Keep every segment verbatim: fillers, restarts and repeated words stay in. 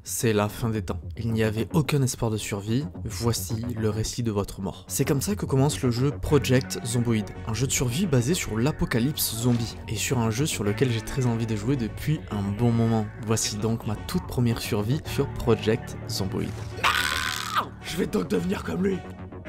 C'est la fin des temps. Il n'y avait aucun espoir de survie, voici le récit de votre mort. C'est comme ça que commence le jeu Project Zomboid, un jeu de survie basé sur l'apocalypse zombie, et sur un jeu sur lequel j'ai très envie de jouer depuis un bon moment. Voici donc ma toute première survie sur Project Zomboid. Non, je vais donc devenir comme lui.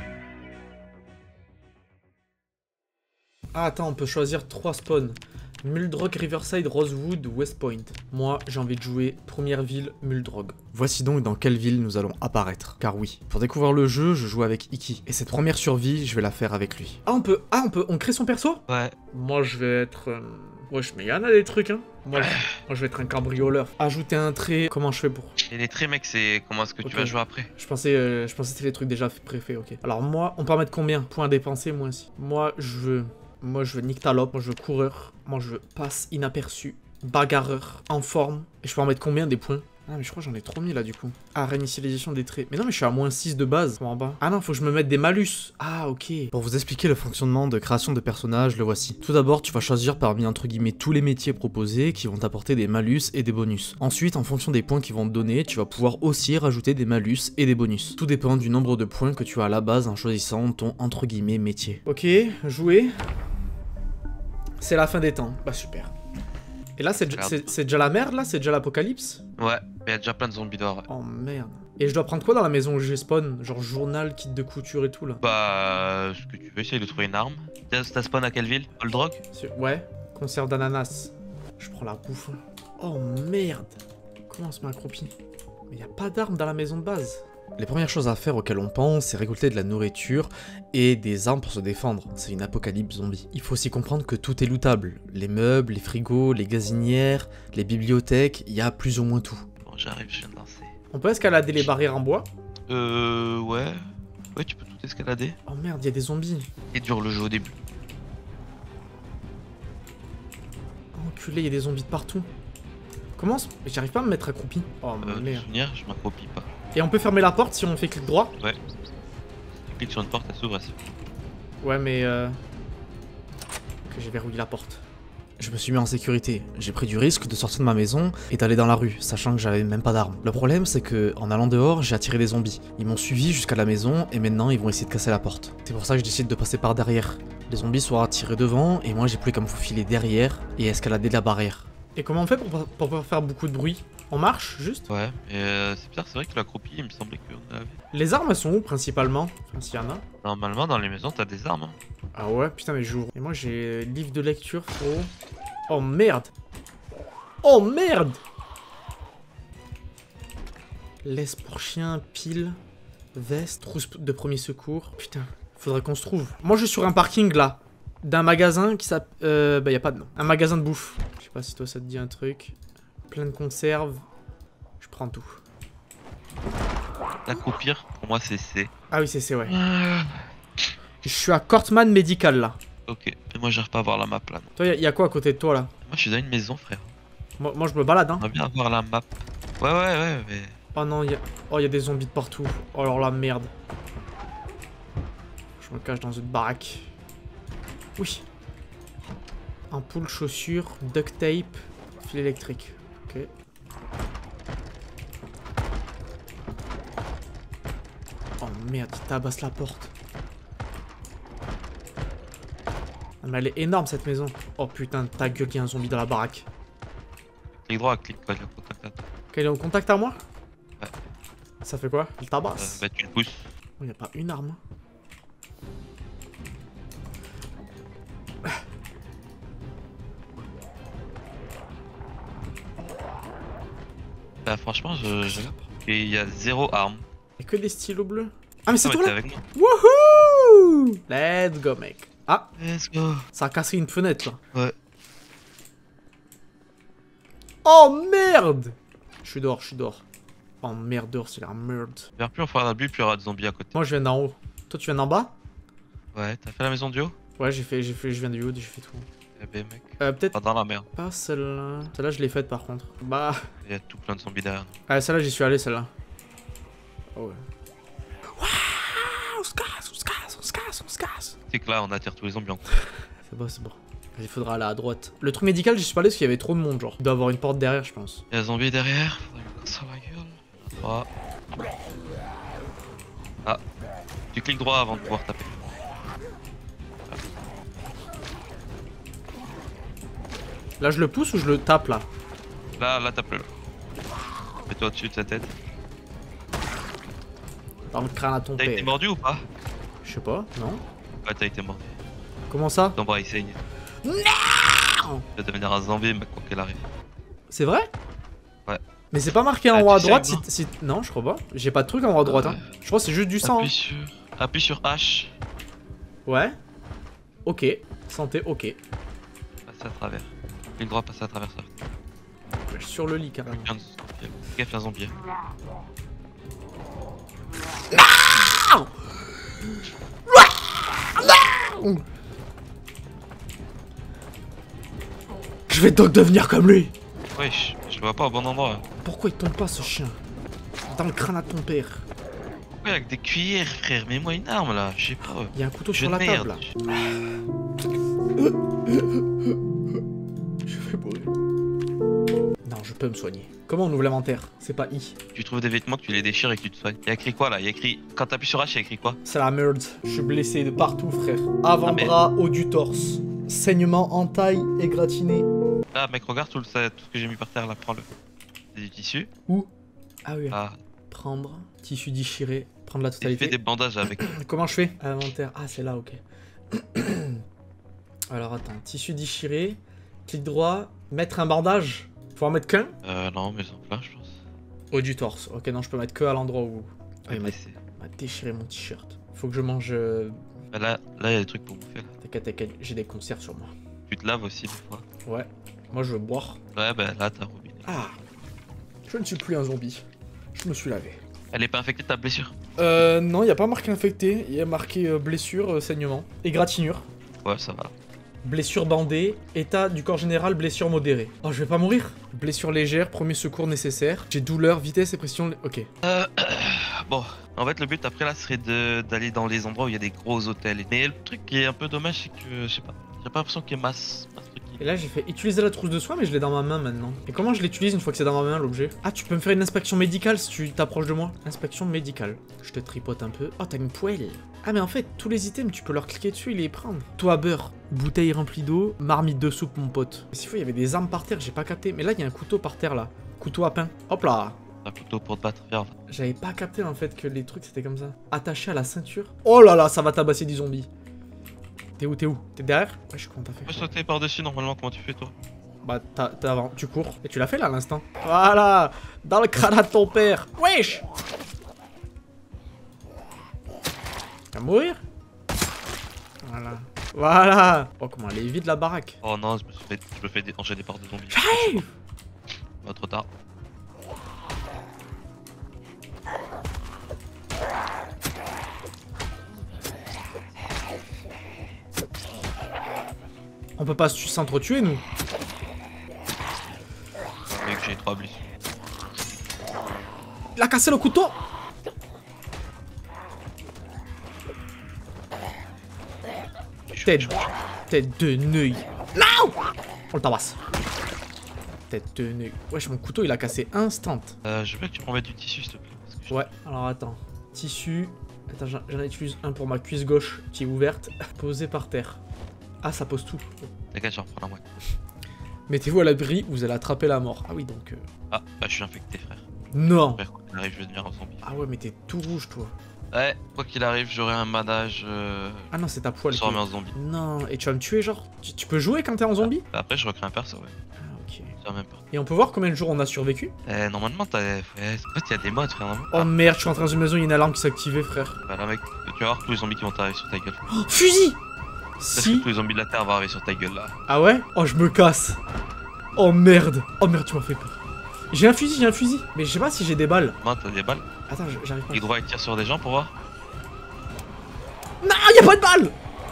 Ah attends, on peut choisir trois spawns. Muldrog, Riverside, Rosewood, West Point. Moi, j'ai envie de jouer première ville, Muldrog. Voici donc dans quelle ville nous allons apparaître. Car oui, pour découvrir le jeu, je joue avec Iki. Et cette première survie, je vais la faire avec lui. Ah, on peut... Ah, on peut... On crée son perso? Ouais. Moi, je vais être... Euh... Wesh, mais y'en a des trucs, hein. Moi je... Moi, je vais être un cambrioleur. Ajouter un trait... Comment je fais pour... Et les traits, mec, c'est comment est-ce que okay. tu vas jouer après? Je pensais, euh, je pensais que c'était les trucs déjà préfaits, ok. Alors moi, on peut en mettre combien? Points dépensés, moi aussi. Moi, je veux... Moi je veux Nyctalope, moi je veux coureur, moi je veux passe inaperçu, bagarreur, en forme. Et je peux en mettre combien des points? Ah mais je crois que j'en ai trop mis là du coup. Ah, réinitialisation des traits. Mais non mais je suis à moins six de base, en bas. Ah non, faut que je me mette des malus. Ah ok. Pour vous expliquer le fonctionnement de création de personnages, le voici. Tout d'abord, tu vas choisir parmi entre guillemets tous les métiers proposés qui vont t'apporter des malus et des bonus. Ensuite, en fonction des points qu'ils vont te donner, tu vas pouvoir aussi rajouter des malus et des bonus. Tout dépend du nombre de points que tu as à la base en choisissant ton entre guillemets métier. Ok, jouer. C'est la fin des temps. Bah super. Et là, c'est déjà la merde, là? C'est déjà l'apocalypse? Ouais, mais y a déjà plein de zombies dehors. Ouais. Oh merde. Et je dois prendre quoi dans la maison où j'ai spawn? Genre journal, kit de couture et tout, là? Bah, ce que tu veux, essaye de trouver une arme. T'as spawn à quelle ville? Muldrog? Ouais. Conserve d'ananas. Je prends la bouffe. Oh merde. Comment on se met accroupi? Mais y a pas d'armes dans la maison de base. Les premières choses à faire auxquelles on pense, c'est récolter de la nourriture et des armes pour se défendre. C'est une apocalypse zombie. Il faut aussi comprendre que tout est lootable. Les meubles, les frigos, les gazinières, les bibliothèques, il y a plus ou moins tout. Bon, j'arrive, je viens de lancer. On peut escalader les barrières en bois? Euh, ouais. Ouais, tu peux tout escalader. Oh merde, il y a des zombies. C'est dur le jeu au début. Enculé, il y a des zombies de partout. Comment? Mais j'arrive pas à me mettre accroupi. Oh euh, merde. Souvenir, je m'accroupis pas. Et on peut fermer la porte si on fait clic droit? Ouais. Tu cliques sur une porte, elle s'ouvre, elle s'ouvre. Ouais, mais euh... Ok, j'ai verrouillé la porte. Je me suis mis en sécurité. J'ai pris du risque de sortir de ma maison et d'aller dans la rue, sachant que j'avais même pas d'armes. Le problème, c'est que en allant dehors, j'ai attiré des zombies. Ils m'ont suivi jusqu'à la maison et maintenant ils vont essayer de casser la porte. C'est pour ça que je décide de passer par derrière. Les zombies sont attirés devant et moi j'ai plus qu'à me faufiler derrière et escalader la barrière. Et comment on fait pour, pour pas faire beaucoup de bruit? On marche, juste? Ouais, et euh, c'est bizarre, c'est vrai que l'accroupi, il me semblait qu'on avait... Les armes, elles sont où, principalement? Enfin, s'il y en a. Normalement, dans les maisons, t'as des armes. Hein. Ah ouais? Putain, mais j'ouvre. Et moi, j'ai livre de lecture, frérot. Oh, merde! Oh, merde! Laisse pour chien, pile, veste, trousse de premier secours. Putain, faudrait qu'on se trouve. Moi, je suis sur un parking, là. D'un magasin qui s'appelle... Euh, bah, y a pas de nom. Un magasin de bouffe. Je sais pas si toi, ça te dit un truc. Plein de conserves. Je prends tout. L'accroupir, pour moi, c'est C. Ah oui, c'est C, ouais. Euh... Je suis à Cortman Medical, là. Ok, mais moi, j'arrive pas à voir la map, là. Non. Toi, y'a y a quoi à côté de toi, là? Moi, je suis dans une maison, frère. Moi, moi je me balade, hein. On va bien voir la map. Ouais, ouais, ouais, mais... Oh non, y'a... Oh, y a des zombies de partout. Oh, alors la merde. Je me cache dans une baraque. Oui. Ampoule, chaussures, duct tape, fil électrique. Ok. Oh merde, il tabasse la porte. Ah, mais elle est énorme cette maison. Oh putain, ta gueule, il y a un zombie dans la baraque. Clique droit, clique pas, il est en contact à toi. Ok, il est en contact à moi? Ouais. Ça fait quoi? Il tabasse? Euh, bah, tu le pousses. Oh, y a pas une arme. Bah, franchement, je. je... Et il y a zéro arme. Y'a que des stylos bleus. Ah, mais c'est Ah, toi ouais, là? avec moi. Wouhou! Let's go, mec. Ah! Let's go. Ça a cassé une fenêtre là. Ouais. Oh merde! Je suis dehors, je suis dehors. Oh merde, dehors, c'est la merde. Vers plus on fera la bulle, plus il y aura des zombies à côté. Moi, je viens d'en haut. Toi, tu viens d'en bas? Ouais, t'as fait la maison du haut? Ouais, j'ai fait, j'ai fait, je viens du haut, j'ai fait tout. Eh ben, mec. Euh, peut-être Pas dans la merde. pas celle-là. Celle-là, je l'ai faite par contre. Bah. Il y a tout plein de zombies derrière. Ah, celle-là, j'y suis allé, celle-là. Oh ouais. Waouh! On se casse, on se casse, on se casse, on se casse. C'est que là, on attire tous les zombies en coup. C'est bon, c'est bon. Il faudra aller à droite. Le truc médical, j'y suis pas allé parce qu'il y avait trop de monde, genre. Il doit avoir une porte derrière, je pense. Il y a un zombie derrière, faudrait lui casser la gueule. trois. Ah. Tu cliques droit avant de pouvoir taper. Là, je le pousse ou je le tape là? Là, là, tape-le. Mets-toi au-dessus de sa tête. Dans le crâne à ton T'as été père. mordu ou pas? Je sais pas, non? Ouais, t'as été mordu. Comment ça? Ton bras il saigne. Non! Tu vas devenir un zombie, mec, quoi qu'il arrive. C'est vrai? Ouais. Mais c'est pas marqué en Ah, haut à tu droite saignes, si, si- Non, je crois pas. J'ai pas de truc en haut à droite. Hein. Je crois que c'est juste du sang. Appuie hein. sur... Appuie sur H. Ouais. Ok. Santé, ok. Passe à travers. Clique droit, passe à travers ça. Sur le lit carrément. Fais gaffe, un zombie. Je vais donc devenir comme lui. Wesh, je le vois pas au bon endroit. Pourquoi il tombe pas ce chien? Dans le crâne à ton père. Ouais, avec des cuillères, frère. Mets-moi une arme là, je sais pas. Il y a un couteau Je sur la merde. table là. Je vais mourir. Non, je peux me soigner. Comment on ouvre l'inventaire? C'est pas I. Tu trouves des vêtements, tu les déchires et que tu te soignes. Il y a écrit quoi là? Il y a écrit. Quand t'appuies sur H, il y a écrit quoi? C'est la merde. Je suis blessé de partout, frère. Avant-bras, haut du torse. Saignement, entaille, égratigné. Là, mec, regarde tout, le, ça- tout ce que j'ai mis par terre là. Prends-le. C'est du tissu. Où? Ah oui. Ah, Prendre. Tissu déchiré. Prendre la et fais totalité. des bandages avec. Comment je fais? Inventaire. Ah, c'est là, ok. Alors attends. Tissu déchiré. Clic droit. Mettre un bandage. Faut en mettre qu'un? Euh, non, mais en plein, je pense. Haut du torse. Ok, non, je peux mettre que à l'endroit où. Ah, il m'a blessé. m'a déchiré mon t-shirt. Faut que je mange. euh, Bah, là, là, il y a des trucs pour bouffer là. T'inquiète, t'inquiète, j'ai des conserves sur moi. Tu te laves aussi des fois. Ouais. Moi, je veux boire. Ouais, bah là, t'as robinet. Ah. Je ne suis plus un zombie. Je me suis lavé. Elle est pas infectée de ta blessure? Euh, non, il n'y a pas marqué infecté. Il y a marqué euh, blessure, euh, saignement. Égratignure. Ouais, ça va. Blessure bandée. État du corps général, blessure modérée. Oh, je vais pas mourir. Blessure légère, premier secours nécessaire. J'ai douleur, vitesse et pression. Ok. Euh, bon, en fait, le but après là serait de- d'aller dans les endroits où il y a des gros hôtels. Mais le truc qui est un peu dommage, c'est que, je sais pas, j'ai pas l'impression qu'il y ait masse, masse truc qui- Et là, j'ai fait utiliser la trousse de soin, mais je l'ai dans ma main maintenant. Et comment je l'utilise une fois que c'est dans ma main, l'objet? Ah, tu peux me faire une inspection médicale si tu t'approches de moi. Inspection médicale. Je te tripote un peu. Oh, t'as une poêle. Ah, mais en fait, tous les items, tu peux leur cliquer dessus et les prendre. Toi, beurre. Bouteille remplie d'eau. Marmite de soupe, mon pote. S'il faut, il y avait des armes par terre, j'ai pas capté. Mais là, il y a un couteau par terre, là. Couteau à pain. Hop là. Un couteau pour te battre. Viens, J'avais pas capté, en fait, que les trucs, c'était comme ça. Attaché à la ceinture. Oh là là, ça va tabasser des zombies. T'es où, t'es où? T'es derrière? Ouais, je suis comment t'as tu peux fait. sauter par-dessus normalement, comment tu fais toi? Bah, t'as t'as avant, tu cours. Et tu l'as fait là à l'instant. Voilà. Dans le crâne de ton père. Wesh. Tu vas mourir? Voilà. Voilà. Oh, comment elle est vide la baraque. Oh non, je me, suis fait, je me fais déclencher des par de zombies. J'arrive. Bah, trop tard. On peut pas s'entretuer, nous. Vu que j'ai trois blessures. Il a cassé le couteau. Tête, tête de neuil. Non. On le tabasse. Tête de neuil. Wesh, mon couteau, il a cassé instant. Euh, je veux que tu me remettes du tissu s'il te plaît. Parce que je- Ouais, alors attends. Tissu. Attends, j'en j'en utilise un pour ma cuisse gauche qui est ouverte. Posé par terre. Ah, ça pose tout. T'inquiète, j'en reprends la moitié. Mettez-vous à l'abri, vous allez attraper la mort. Ah oui, donc... euh, Ah, bah je suis infecté, frère. Non. Frère, quoi qu'il arrive, je vais devenir un zombie. Ah ouais, mais t'es tout rouge, toi. Ouais, quoi qu'il arrive, j'aurai un bandage. Euh... Ah non, c'est ta poêle. transformé qui- en zombie. Non, et tu vas me tuer, genre tu, tu peux jouer quand t'es en zombie? Bah, après, je recrée un perso, ouais. Ah, ok. C'est la même part. Et on peut voir combien de jours on a survécu? Eh, normalement, t'as. Ouais, en fait, il y a des modes, frère. Normalement. Oh merde, je suis rentré dans une maison, il y a une alarme qui s'est activée, frère. Bah, là, mec, tu vas voir tous les zombies qui vont t'arriver sur ta gueule. Oh, fusil! Parce que Si. tous les zombies de la terre vont arriver sur ta gueule là. Ah ouais? Oh, je me casse. Oh merde. Oh merde, tu m'as fait peur. J'ai un fusil, j'ai un fusil. Mais je sais pas si j'ai des balles. Moi, t'as des balles. Attends, j- j'arrive pas. Les droits, ils tirent sur des gens pour voir. Non, y a pas de balles!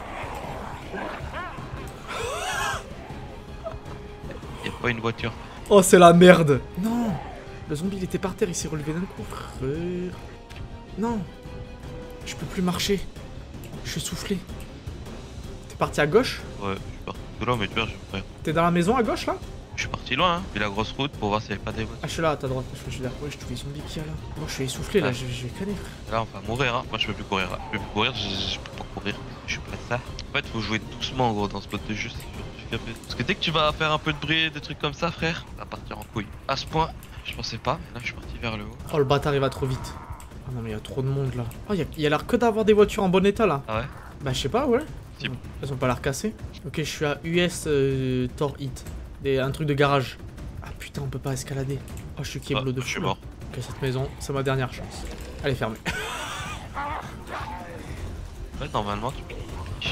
Y a pas une voiture. Oh, c'est la merde. Non. Le zombie, il était par terre, il s'est relevé d'un coup, frère. Non. Je peux plus marcher. Je suis soufflé. T'es parti à gauche? Ouais, je suis parti de là, mais tu vois, je rien. T'es dans la maison à gauche, là? Je suis parti loin, hein. Puis la grosse route pour voir s'il n'y avait pas des voitures. Ah, je suis là, à ta droite. Je suis là. Ouais, je trouve les zombies qu'il y a là. Moi, je suis essoufflé là, Ah. je, je vais canner, frère. Là, on va mourir, hein. Moi, je peux plus courir. Là. Je peux plus courir, je, je peux pas courir. Je suis pas ça. En fait, faut jouer doucement, en gros, dans ce mode de jeu. Parce que dès que tu vas faire un peu de bruit, des trucs comme ça, frère, ça va partir en couille. À ce point, je pensais pas. Mais là, je suis parti vers le haut. Oh, le bâtard, il va trop vite. Ah non, mais il y a trop de monde là. Oh, il y a, y a l'air que d'avoir des voitures en bon état là. Ah ouais? Bah, je sais pas, ouais. Si. Elles ont pas l'air cassées. Ok, je suis à U S euh, Tor Hit. Des, un truc de garage. Ah putain, on peut pas escalader. Oh, je suis Keblo Ah, de je suis fou. là. mort. Ok, cette maison, c'est ma dernière chance. Elle est fermée. En fait, normalement, tu peux.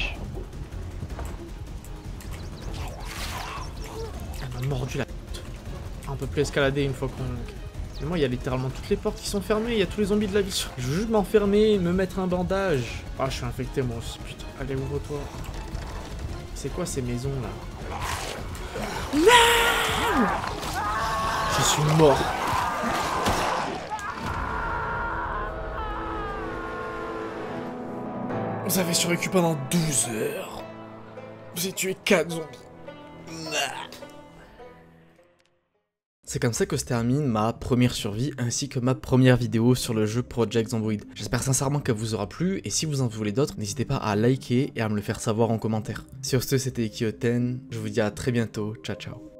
Elle m'a mordu la tête. Ah, on peut plus escalader une fois qu'on. Mais moi, il y a littéralement toutes les portes qui sont fermées. Il y a tous les zombies de la vie. Je veux juste m'enfermer, me mettre un bandage. Ah, je suis infecté moi aussi, putain. Allez, ouvre-toi. C'est quoi ces maisons là? Non! Je suis mort. Vous avez survécu pendant douze heures. Vous avez tué quatre zombies. C'est comme ça que se termine ma première survie ainsi que ma première vidéo sur le jeu Project Zomboid. J'espère sincèrement qu'elle vous aura plu et si vous en voulez d'autres, n'hésitez pas à liker et à me le faire savoir en commentaire. Sur ce, c'était Ikioten, je vous dis à très bientôt, ciao ciao.